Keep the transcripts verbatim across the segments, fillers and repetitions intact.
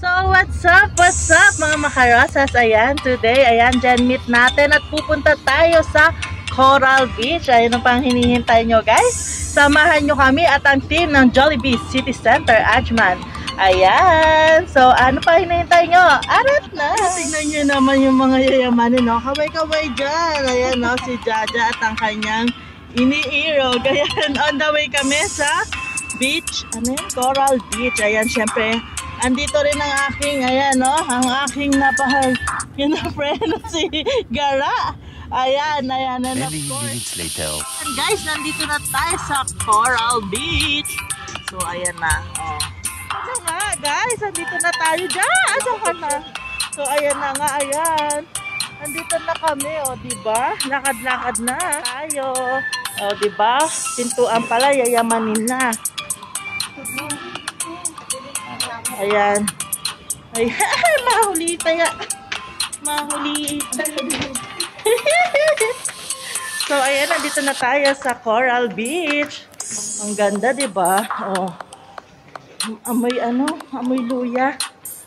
So what's up, what's up mga makarosas? Ayan, today, ayan, dyan meet natin at pupunta tayo sa Coral Beach. Ayan ang pang hinihintay nyo guys. Samahan nyo kami at ang team ng Jollibee City Center, Ajman. Ayan, so ano pa hinihintay nyo? Arat na! Tignan nyo naman yung mga yayamanin, no? Kaway-kaway dyan. Ayan, no? Si Jaja at ang kanyang iniirog. Ayan, on the way kami sa beach, ano yun? Coral Beach. Ayan, syempre, andito rin ang aking, ayan, no? Ang aking napahal, yun na friend, si Gara. Ayan, ayan, and of course. Later. And guys, nandito na tayo sa Coral Beach. So, ayan na. Oh. Ano nga, guys? Nandito na tayo dyan. Asa ka na? So, ayan na nga, ayan. Nandito na kami, o, oh, diba? Lakad-lakad na tayo. O, oh, diba? Pintuan pala, yayamanin na. Ayan. Ayan, mahuli tayo. Mahuli. So, ayan, nandito na tayo sa Coral Beach. Ang ganda, diba? Oh. Amoy ano? Amoy luya.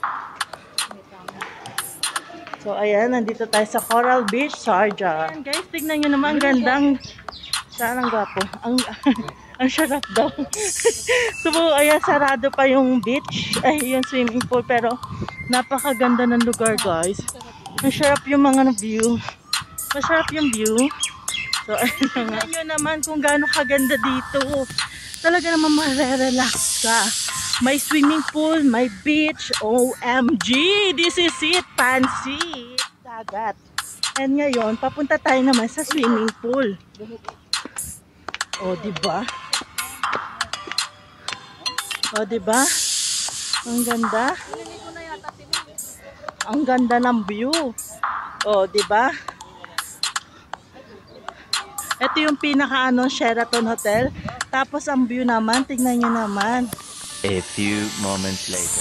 So, ayan, nandito tayo sa Coral Beach, Sharjah. Ayan, guys, tignan nyo naman, gandang. Saan ang gwapo? Ang, ang sarap daw. So, ayan, sarado pa yung beach. Ay, yung swimming pool. Pero, napakaganda ng lugar, guys. Ang sarap yung mga view. Masarap yung view. So, ayun nga. Tignan nyo naman kung gaano kaganda dito. Talaga naman marerelax ka. May swimming pool, may beach. O M G! This is it! Pansit! Dagat. And ngayon, papunta tayo naman sa swimming pool. O, diba? O, diba? Ang ganda. Ang ganda ng view. O, diba? Ito yung pinaka-ano, Sheraton Hotel. Tapos ang view naman, tignan nyo naman. A few moments later.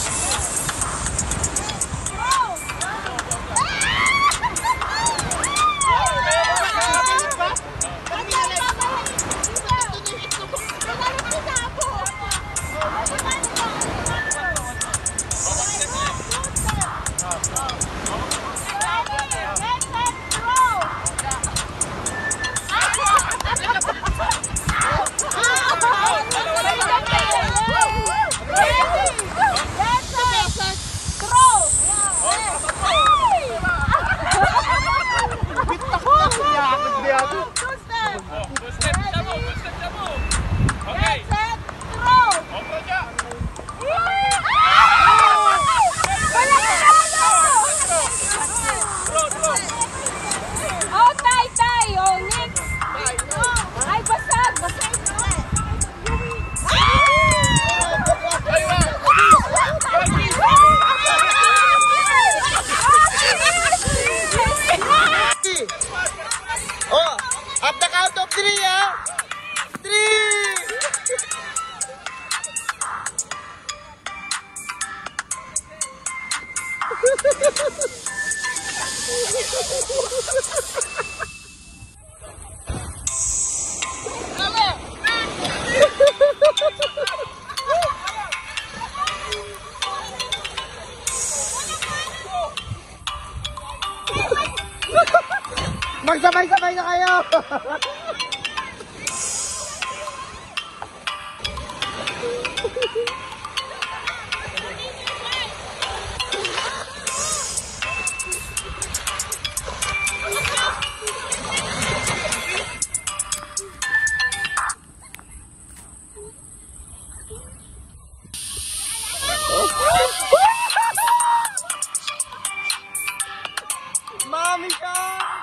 Magsabay-sabay na kayo! Mami ka!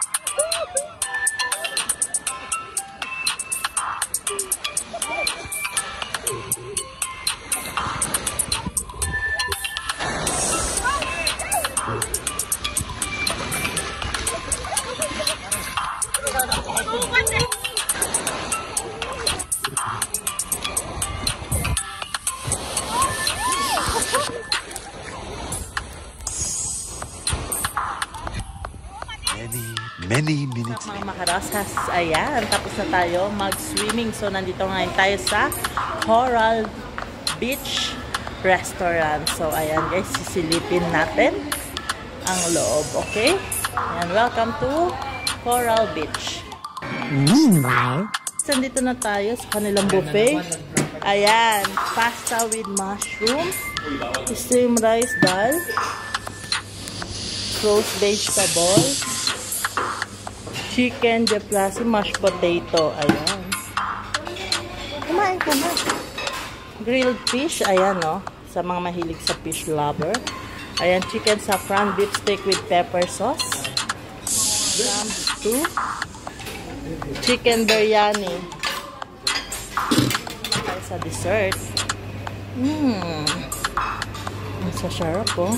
Many minutes mga makarosas, ayan, tapos na tayo mag-swimming. So, nandito ngayon tayo sa Coral Beach. restaurant. So, ayan guys, sisilipin natin ang loob, okay? Ayan, welcome to Coral Beach. Meanwhile, Nandito na tayo sa kanilang buffet. Ayan, pasta with mushroom, steamed rice dal, roast vegetable, chicken de plasi, mashed potato. Ayan. Kumain ka na. Grilled fish. Ayan, no? Sa mga mahilig sa fish lover. Ayan, chicken saffron beef steak with pepper sauce. Lamb stew. Chicken biryani. Ay, sa dessert. Mmm. Ang sasarap, oh.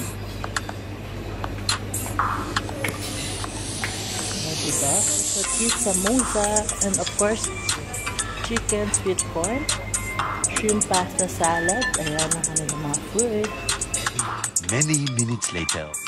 Diba? So, cheese samosa. And of course, chicken sweet corn. Shrimp pasta salad. Ayan ang kanilang mga food. Many minutes later.